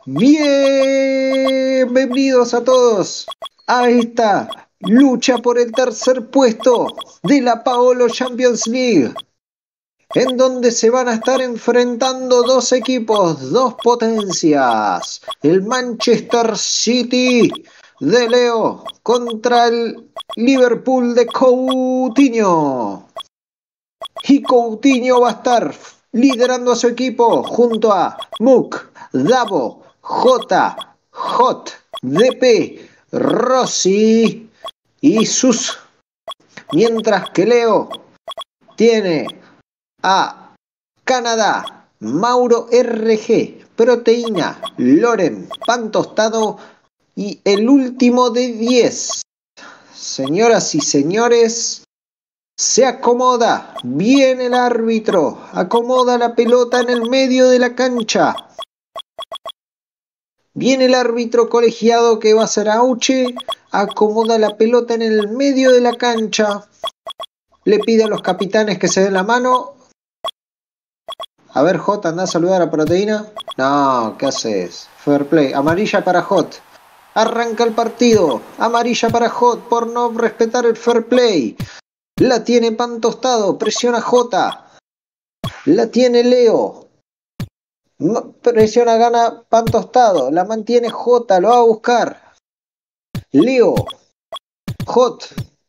Bienvenidos a todos a esta lucha por el tercer puesto de la Paolo Champions League, en donde se van a estar enfrentando dos equipos, dos potencias, el Manchester City de Leo contra el Liverpool de Coutinho. Y Coutinho va a estar liderando a su equipo junto a Muk, Davo, Hot, DP, Rossi y Sus. Mientras que Leo tiene a Canadá, Mauro RG, Proteína, Loren, Pan Tostado y el último de 10. Señoras y señores, se acomoda bien el árbitro, acomoda la pelota en el medio de la cancha. Viene el árbitro colegiado que va a ser Auche, acomoda la pelota en el medio de la cancha, le pide a los capitanes que se den la mano. A ver, Hot, anda a saludar a Proteína. No, ¿qué haces? Fair play, amarilla para Hot. Arranca el partido, amarilla para Hot por no respetar el fair play. La tiene Pan Tostado, presiona J. La tiene Leo. Presiona, gana Pan Tostado. La mantiene J, lo va a buscar. Leo. Hot.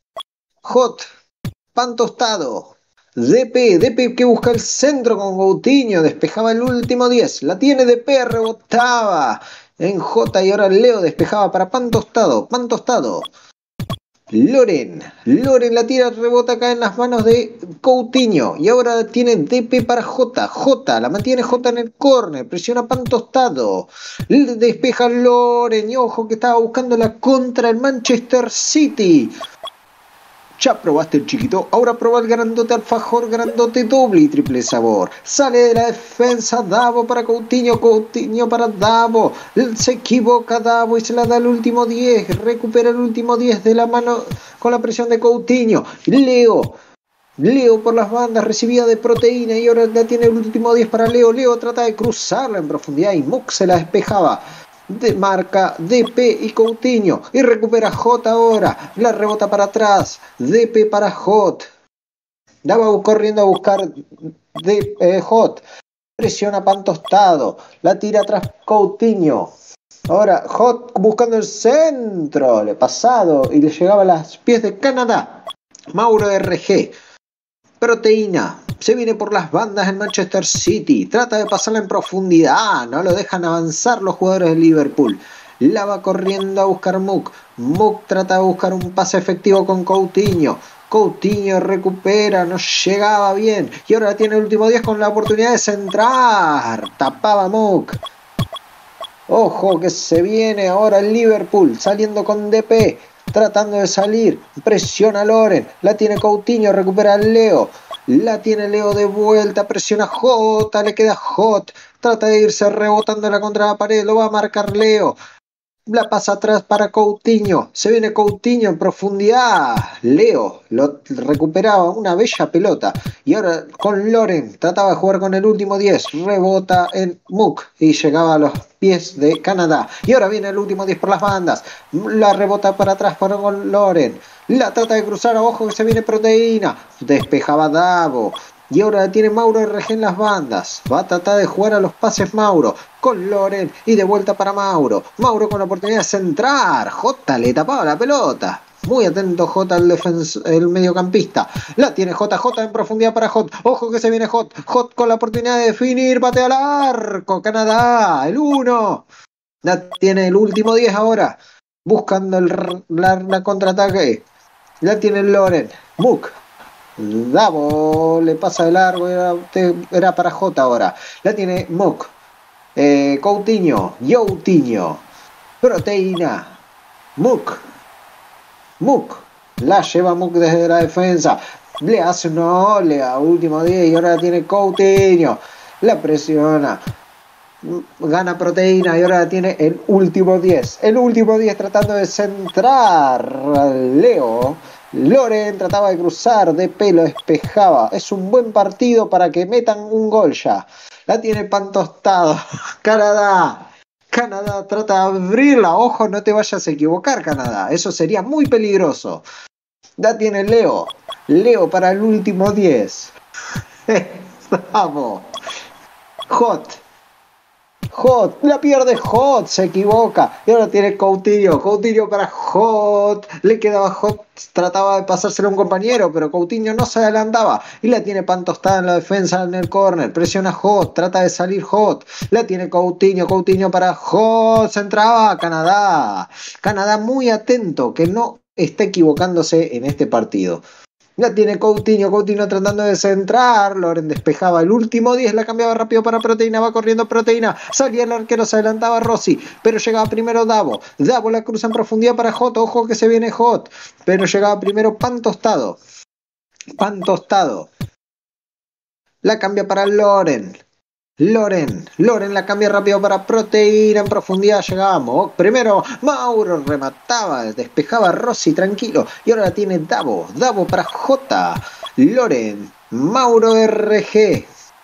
Pan Tostado. DP que busca el centro con Coutinho. Despejaba el último 10. La tiene DP, rebotaba en J y ahora Leo despejaba para Pan Tostado. Loren la tira, rebota acá en las manos de Coutinho y ahora tiene DP para J la mantiene J en el córner, presiona Pan Tostado, despeja Loren y ojo que estaba buscando la contra el Manchester City. Ya probaste el chiquito, ahora proba el grandote alfajor, grandote doble y triple sabor. Sale de la defensa Davo para Coutinho para Davo. Se equivoca Davo y se la da el último 10. Recupera el último 10 de la mano con la presión de Coutinho. Leo por las bandas, recibida de Proteína y ahora la tiene el último 10 para Leo. Leo trata de cruzarla en profundidad y Muk se la despejaba. Marca DP y Coutinho y recupera J ahora, la rebota para atrás, DP para J, la va corriendo a buscar J, presiona Pan Tostado, la tira atrás Coutinho, ahora J buscando el centro, le pasado y le llegaba a los pies de Canadá, Mauro RG. Proteína, se viene por las bandas en Manchester City, trata de pasarla en profundidad, no lo dejan avanzar los jugadores de Liverpool. La va corriendo a buscar Muk trata de buscar un pase efectivo con Coutinho recupera, no llegaba bien y ahora tiene el último 10 con la oportunidad de centrar, tapaba Muk. Ojo que se viene ahora el Liverpool saliendo con DP, tratando de salir, presiona Loren, la tiene Coutinho, recupera Leo, la tiene Leo de vuelta, presiona J, le queda J, trata de irse rebotándola contra la pared, lo va a marcar Leo, la pasa atrás para Coutinho, se viene Coutinho en profundidad, Leo lo recuperaba, una bella pelota, y ahora con Loren, trataba de jugar con el último 10, rebota en Muk y llegaba a los pies de Canadá, y ahora viene el último 10 por las bandas, la rebota para atrás con Loren, la trata de cruzar, a ojo que se viene Proteína, despejaba Davo, y ahora tiene Mauro RG en las bandas, va a tratar de jugar a los pases Mauro, con Loren, y de vuelta para Mauro con la oportunidad de centrar, J le tapaba la pelota, muy atento J el mediocampista, la tiene JJ en profundidad para J, ojo que se viene J con la oportunidad de definir, batea al arco, Canadá, el 1, la tiene el último 10 ahora, buscando la contraataque, la tiene Loren, Muk, Davo le pasa de largo, era para J ahora, la tiene Muk, Coutinho, Proteína, Muk, la lleva Muk desde la defensa, le hace una olea, último 10 y ahora la tiene Coutinho, la presiona, gana Proteína y ahora la tiene el último 10 tratando de centrar, Leo, Loren trataba de cruzar, DP lo despejaba, es un buen partido para que metan un gol ya, la tiene Pan Tostado, Canadá, Canadá trata de abrirla. Ojo, no te vayas a equivocar, Canadá. Eso sería muy peligroso. Ya tiene Leo. Leo para el último 10. Vamos. Hot. Hot, la pierde Hot, se equivoca. Y ahora tiene Coutinho. Coutinho para Hot. Le quedaba Hot, trataba de pasárselo a un compañero, pero Coutinho no se adelantaba. Y la tiene Pantostada en la defensa en el córner. Presiona Hot, trata de salir Hot. La tiene Coutinho. Coutinho para Hot. Se entraba Canadá. Canadá muy atento, que no está equivocándose en este partido. La tiene Coutinho, Coutinho tratando de centrar, Loren despejaba el último 10, la cambiaba rápido para Proteína, va corriendo Proteína, salía el arquero, se adelantaba Rossi, pero llegaba primero Davo, Davo la cruza en profundidad para Hot, ojo que se viene Hot, pero llegaba primero Pan Tostado, la cambia para Loren, Loren la cambia rápido para Proteína en profundidad, llegamos. Primero Mauro remataba, despejaba Rossi tranquilo. Y ahora la tiene Davo para J. Loren, Mauro RG.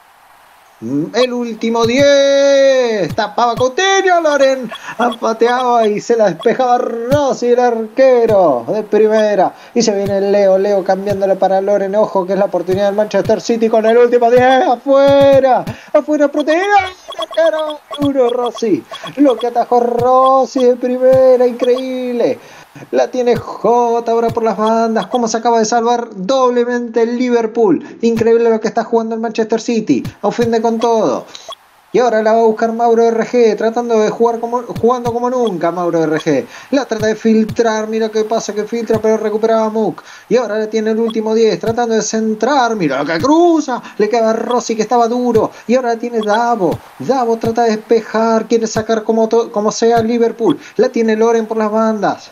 El último 10. Tapaba Coutinho, Loren pateaba y se la despejaba Rossi, el arquero de primera. Y se viene Leo cambiándole para Loren. Ojo que es la oportunidad del Manchester City con el último 10. Afuera Proteína. Arquero duro Rossi. Lo que atajó Rossi de primera, increíble. La tiene J ahora por las bandas. Cómo se acaba de salvar doblemente el Liverpool. Increíble lo que está jugando el Manchester City. Ofende con todo. Y ahora la va a buscar Mauro RG. Tratando de jugando como nunca Mauro RG. La trata de filtrar. Mira qué pasa que filtra. Pero recuperaba Muk. Y ahora le tiene el último 10. Tratando de centrar. Mira lo que cruza. Le queda Rossi que estaba duro. Y ahora la tiene Davo. Davo trata de despejar. Quiere sacar como sea el Liverpool. La tiene Loren por las bandas.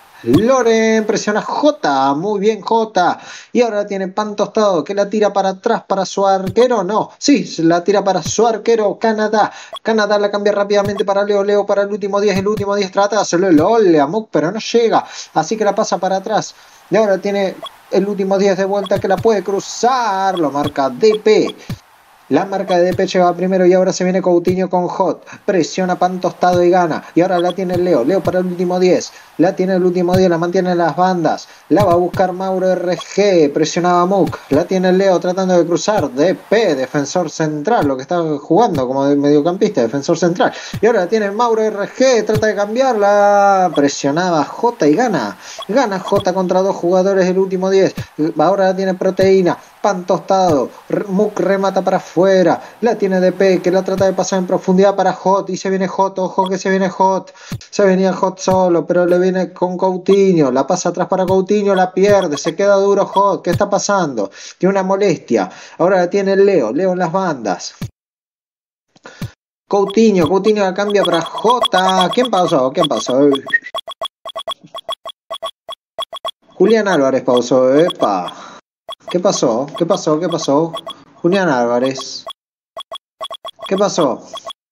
Loren presiona J, muy bien J, y ahora tiene Pan Tostado que la tira para atrás para su arquero, no, sí, la tira para su arquero Canadá, Canadá la cambia rápidamente para Leo para el último 10 trata de hacerle el ole a Muk, pero no llega, así que la pasa para atrás, y ahora tiene el último 10 de vuelta que la puede cruzar, lo marca DP. La marca de DP lleva primero y ahora se viene Coutinho con Hot. Presiona Pan Tostado y gana. Y ahora la tiene Leo para el último 10. La tiene el último 10, la mantiene en las bandas. La va a buscar Mauro RG. Presionaba Muk. La tiene Leo tratando de cruzar. DP, defensor central. Lo que está jugando como de mediocampista, defensor central. Y ahora la tiene Mauro RG. Trata de cambiarla. Presionaba J y gana. Gana J contra dos jugadores del último 10. Ahora la tiene Proteína. Pan Tostado. Muk remata para afuera. La tiene DP que la trata de pasar en profundidad para Hot. Y se viene Hot. Ojo que se viene Hot. Se venía Hot solo, pero le viene con Coutinho. La pasa atrás para Coutinho. La pierde. Se queda duro Hot. ¿Qué está pasando? Tiene una molestia. Ahora la tiene Leo en las bandas. Coutinho la cambia para J. ¿Quién pasó? Julián Álvarez pausó. Epa. ¿Qué pasó? Julián Álvarez. ¿Qué pasó?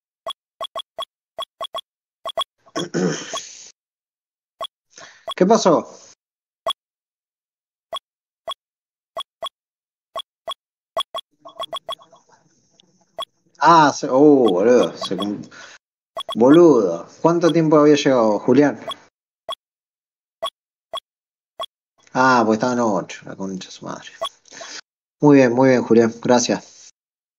¿Qué pasó? Ah, boludo. Boludo. ¿Cuánto tiempo había llegado, Julián? Ah, pues estaba en 8, la concha de su madre. Muy bien, Julián. Gracias.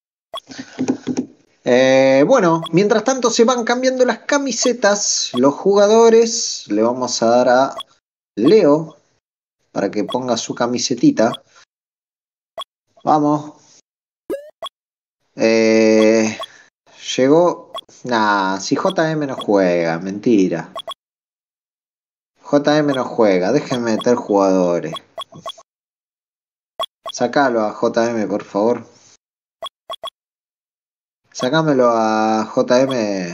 Bueno, mientras tanto se van cambiando las camisetas, los jugadores. Le vamos a dar a Leo para que ponga su camisetita. Vamos. Llegó. Nah, si JM no juega, mentira. JM no juega, déjenme meter jugadores. Sacalo a JM, por favor. Sacámelo a JM.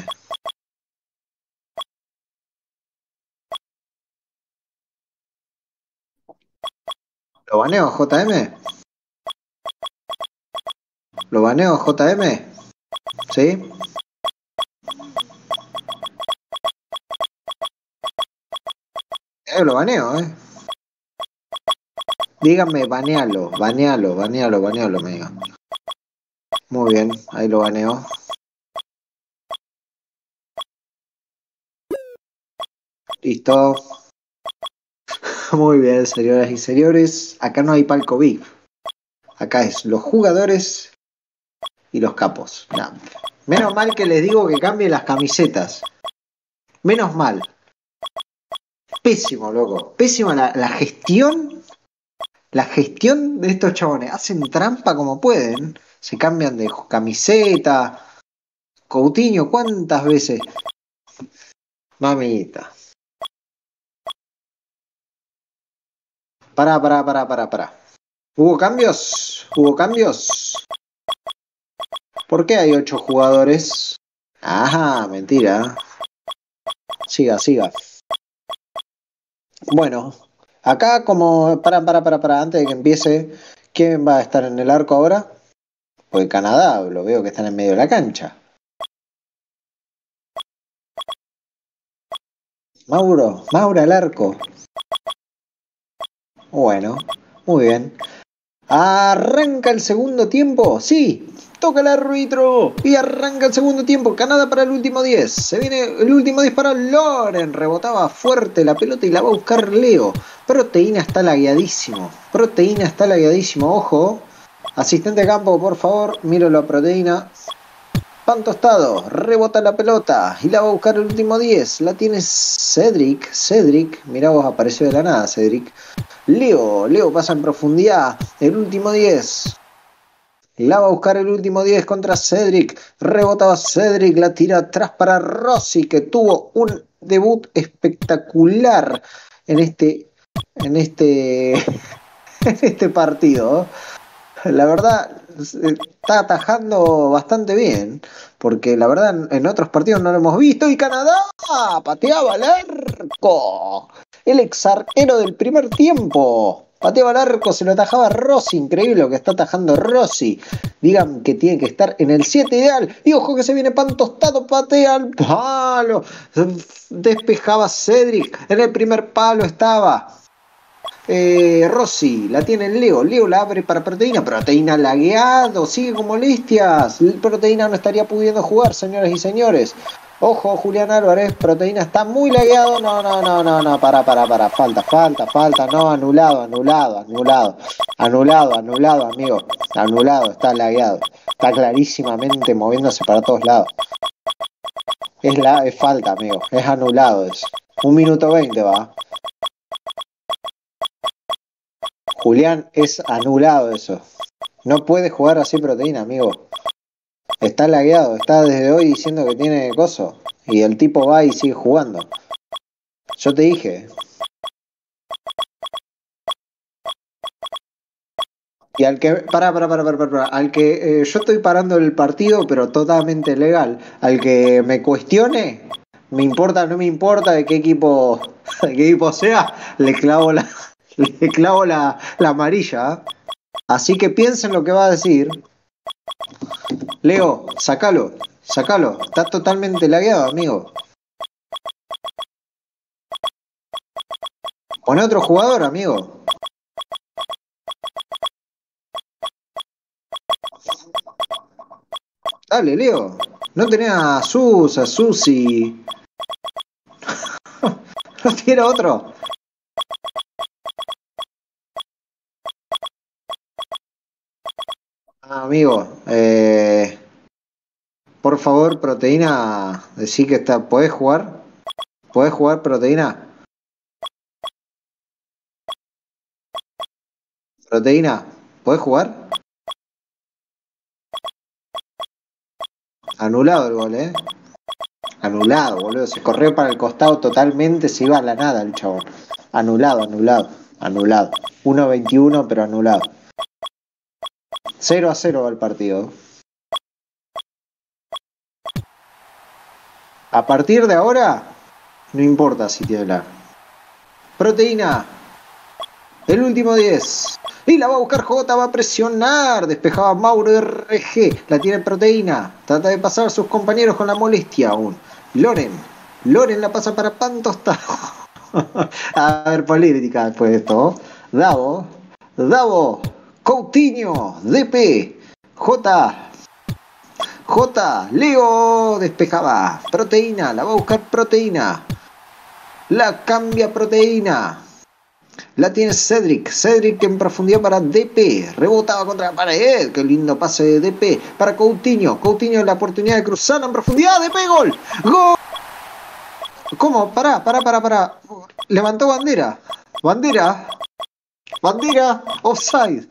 ¿Lo baneo a JM? ¿Lo baneo a JM? ¿Sí? Lo baneo, Díganme, banealo, me digan. Muy bien, ahí lo baneo. Listo. Muy bien, señoras y señores. Acá no hay palco VIP. Acá es los jugadores y los capos. Nah. Menos mal que les digo que cambien las camisetas. Menos mal. Pésimo, loco. Pésima la gestión. La gestión de estos chabones. Hacen trampa como pueden. Se cambian de camiseta. Coutinho, ¿cuántas veces? Mamita. Pará. ¿Hubo cambios? ¿Hubo cambios? ¿Por qué hay 8 jugadores? Ajá, mentira. Siga. Bueno, acá como... Pará, antes de que empiece, ¿quién va a estar en el arco ahora? Pues Canadá, lo veo que están en medio de la cancha. Mauro al arco. Bueno, muy bien. ¿Arranca el segundo tiempo? Sí, toca el árbitro y arranca el segundo tiempo. Canadá para el último 10. Se viene el último 10 para Loren. Rebotaba fuerte la pelota y la va a buscar Leo. Proteína está lagueadísimo. Ojo. Asistente de campo, por favor. Míralo a Proteína. Pan tostado. Rebota la pelota y la va a buscar el último 10. La tiene Cedric. Mirá vos, apareció de la nada Cedric. Leo pasa en profundidad. El último 10. La va a buscar el último 10 contra Cedric. Rebotaba Cedric. La tira atrás para Rossi, que tuvo un debut espectacular en este partido. La verdad, está atajando bastante bien. Porque la verdad en otros partidos no lo hemos visto. Y Canadá pateaba al arco. El ex arquero del primer tiempo. Pateaba al arco, se lo atajaba Rossi. Increíble lo que está atajando Rossi. Digan que tiene que estar en el 7 ideal. Y ojo que se viene Pan tostado, patea al palo. Despejaba Cedric. En el primer palo estaba Rossi. La tiene Leo. Leo la abre para Proteína. Proteína lagueado. Sigue con molestias. Proteína no estaría pudiendo jugar, señoras y señores. Ojo, Julián Álvarez, Proteína está muy lagueado. No, para. Falta. No, anulado, amigo. Anulado, está lagueado. Está clarísimamente moviéndose para todos lados. Es falta, amigo. Es anulado eso. 1 minuto 20 va. Julián, es anulado eso. No puede jugar así Proteína, amigo. Está lagueado, está desde hoy diciendo que tiene coso. Y el tipo va y sigue jugando. Yo te dije. Y al que... Al que yo estoy parando el partido, pero totalmente legal. Al que me cuestione, no me importa de qué equipo sea, le clavo la amarilla. Así que piensen lo que va a decir. Leo, sacalo. Está totalmente lagueado, amigo. Pone otro jugador, amigo. Dale, Leo. No tenés a Susi. ¿No tiene otro? Amigo, por favor, Proteína, decí que está. ¿Podés jugar? Proteína? Proteína, ¿podés jugar? Anulado el gol, Anulado, boludo. Se corrió para el costado totalmente, se iba a la nada el chabón. Anulado. 1-21, pero anulado. 0-0 va el partido. A partir de ahora, no importa si tiene la Proteína. El último 10. Y la va a buscar Jota, va a presionar. Despejaba Mauro RG. La tiene Proteína. Trata de pasar a sus compañeros con la molestia aún. Loren la pasa para Pan tostado. A ver, política después de esto. Davo. Coutinho. DP. J. Leo despejaba. Proteína. La va a buscar Proteína. La cambia Proteína. La tiene Cedric. Cedric en profundidad para DP. Rebotaba contra la pared. Qué lindo pase de DP. Para Coutinho. Coutinho la oportunidad de cruzar en profundidad. DP, gol. ¡Gol! ¿Cómo? Pará. Levantó bandera. Bandera. Offside.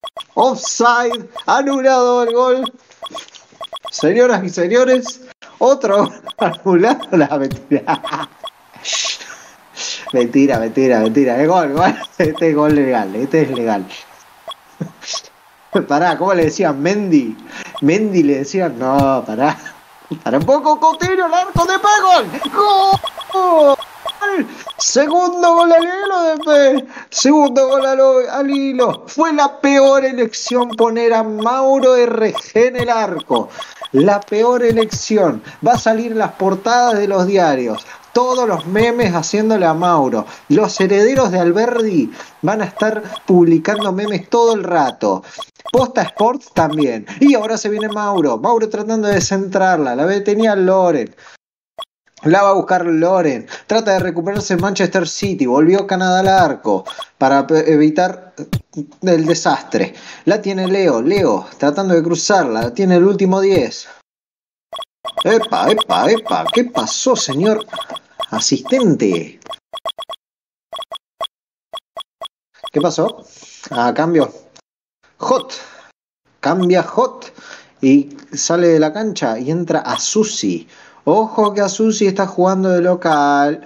Anulado el gol. Señoras y señores. Otro anulado. La mentira. Mentira. Es gol. Este es gol legal. Este es legal. Pará, ¿cómo le decían? Mendy le decían. No, pará. Para un poco, Coutinho, el arco de gol. ¡Gol! Segundo gol al hilo de Segundo gol al hilo. Fue la peor elección poner a Mauro RG en el arco. La peor elección. Va a salir en las portadas de los diarios. Todos los memes haciéndole a Mauro. Los herederos de Alberdi van a estar publicando memes todo el rato. Posta Sports también. Y ahora se viene Mauro. Mauro tratando de centrarla. La tenía Loren. La va a buscar Loren. Trata de recuperarse Manchester City. Volvió Canadá al arco para evitar el desastre. La tiene Leo. Leo tratando de cruzarla. La tiene el último 10. Epa. ¿Qué pasó, señor asistente? ¿Qué pasó? Cambio. Hot. Cambia Hot. Y sale de la cancha y entra Asusi. Ojo que Asusi está jugando de local.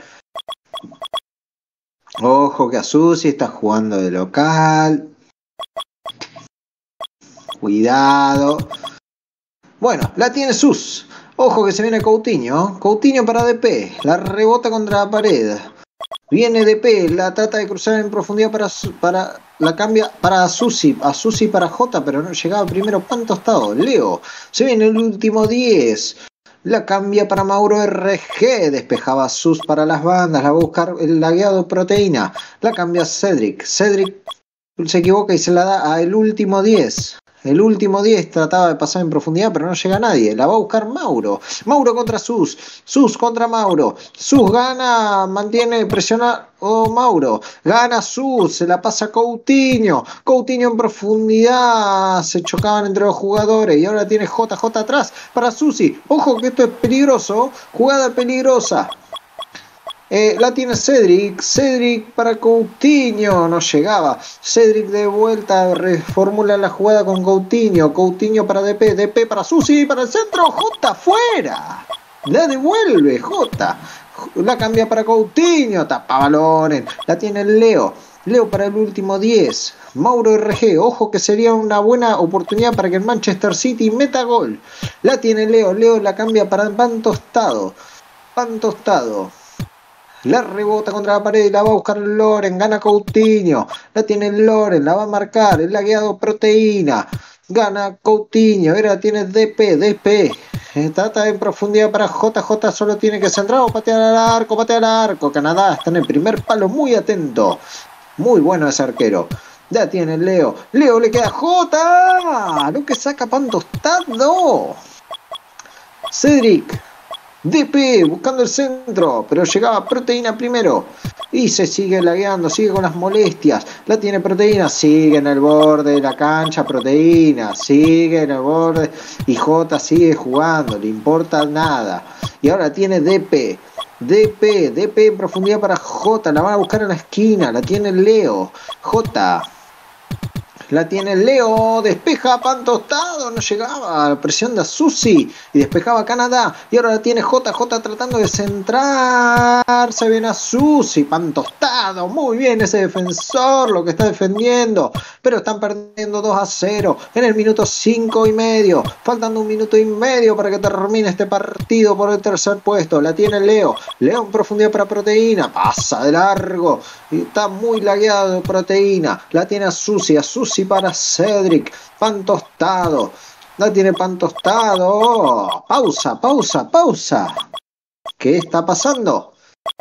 Cuidado. Bueno, la tiene Sus. Ojo que se viene Coutinho. Coutinho para DP. La rebota contra la pared. Viene DP. La trata de cruzar en profundidad para la cambia para Asusi. Asusi para Jota, pero no llegaba primero pan tostado. Leo. Se viene el último 10. La cambia para Mauro RG. Despejaba Sus para las bandas. La va a buscar el lagueado Proteína. La cambia Cedric. Cedric se equivoca y se la da a el último 10. El último 10 trataba de pasar en profundidad, pero no llega nadie. La va a buscar Mauro. Mauro contra Sus. Sus contra Mauro. Sus gana, mantiene, presiona Mauro. Gana Sus, se la pasa Coutinho. Coutinho en profundidad. Se chocaban entre los jugadores. Y ahora tiene JJ atrás para Susi. Ojo que esto es peligroso. Jugada peligrosa. La tiene Cedric. Cedric para Coutinho. No llegaba. Cedric de vuelta. Reformula la jugada con Coutinho. Coutinho para DP. DP para Susi. Para el centro. J fuera. La devuelve J. La cambia para Coutinho. Tapa balones. La tiene Leo. Leo para el último 10. Mauro RG. Ojo que sería una buena oportunidad para que el Manchester City meta gol. La tiene Leo. Leo la cambia para Pan Tostado. La rebota contra la pared y la va a buscar Loren. Gana Coutinho. La tiene Loren. La va a marcar. El lagueado Proteína. Gana Coutinho. Ahora tiene DP. Trata en profundidad para JJ. Solo tiene que centrar o patear al arco. Canadá está en el primer palo. Muy atento. Muy bueno ese arquero. Ya tiene Leo. Leo le queda J. Lo que saca Pan Tostado. Cedric. DP buscando el centro, pero llegaba Proteína primero y se sigue lagueando, sigue con las molestias. La tiene Proteína, sigue en el borde de la cancha. Proteína sigue en el borde y J sigue jugando, le importa nada. Y ahora tiene DP en profundidad para J. La van a buscar en la esquina, la tiene Leo. J. La tiene Leo, despeja Pan Tostado, no llegaba a la presión de Susi y despejaba Canadá. Y ahora la tiene JJ tratando de centrar, se viene a Susi, Pan Tostado, muy bien ese defensor, lo que está defendiendo, pero están perdiendo 2-0 en el minuto 5 y medio, faltando 1 minuto y medio para que termine este partido por el tercer puesto. La tiene Leo en profundidad para Proteína, pasa de largo y está muy lagueado Proteína. La tiene a Susi para Cedric. Pan Tostado. La tiene Pan Tostado. Pausa. ¿Qué está pasando?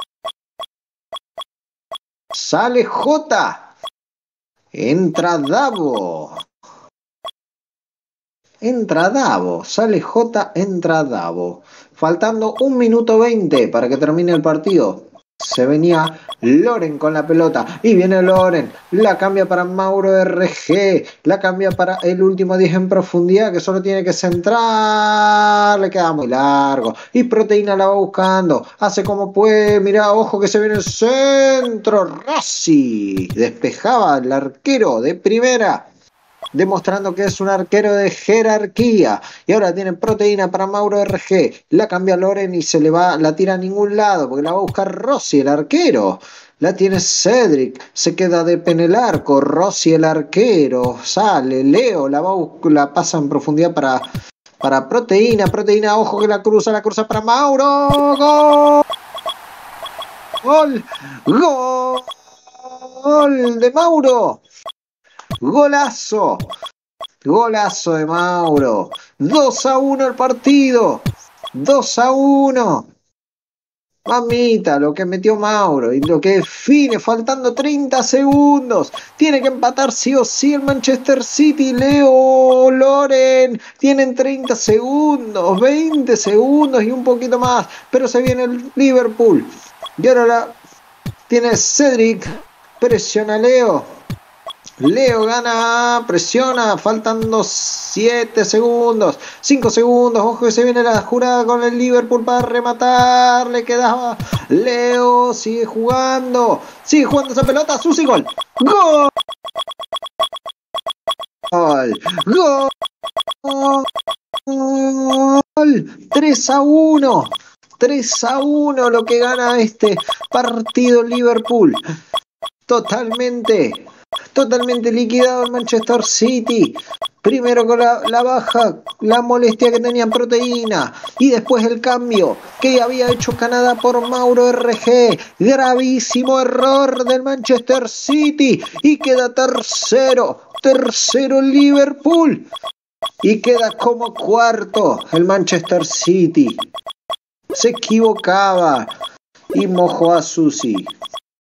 Sale J. Entra Davo. Sale J. Entra Davo. Faltando 1 minuto 20 para que termine el partido. Se venía Loren con la pelota y viene Loren, la cambia para Mauro RG, la cambia para el último 10 en profundidad que solo tiene que centrar, le queda muy largo y Proteína la va buscando, hace como puede, mira, ojo que se viene el centro, Rossi despejaba el arquero de primera, demostrando que es un arquero de jerarquía. Y ahora tiene Proteína para Mauro RG. La cambia Loren y se le va, la tira a ningún lado porque la va a buscar Rossi, el arquero. La tiene Cedric, se queda de en el arco. Rossi, el arquero, sale. Leo la pasa en profundidad para Proteína. Proteína, ojo que la cruza para Mauro. ¡Gol! ¡Gol! ¡Gol de Mauro! Golazo, golazo de Mauro, 2-1 el partido, 2-1, mamita, lo que metió Mauro y lo que define, faltando 30 segundos, tiene que empatar sí o sí el Manchester City, Leo, Loren, tienen 30 segundos, 20 segundos y un poquito más, pero se viene el Liverpool, y ahora tiene Cedric, presiona Leo. Leo gana, presiona, faltando 7 segundos, 5 segundos, ojo que se viene la jugada con el Liverpool para rematar, le quedaba Leo, sigue jugando esa pelota, Susi, gol, gol, gol, 3-1, 3-1 lo que gana este partido Liverpool, totalmente liquidado el Manchester City. Primero con la baja, la molestia que tenía Proteína y después el cambio que había hecho Canadá por Mauro RG. Gravísimo error del Manchester City y queda tercero Liverpool y queda como cuarto el Manchester City. Se equivocaba y mojó a Susi.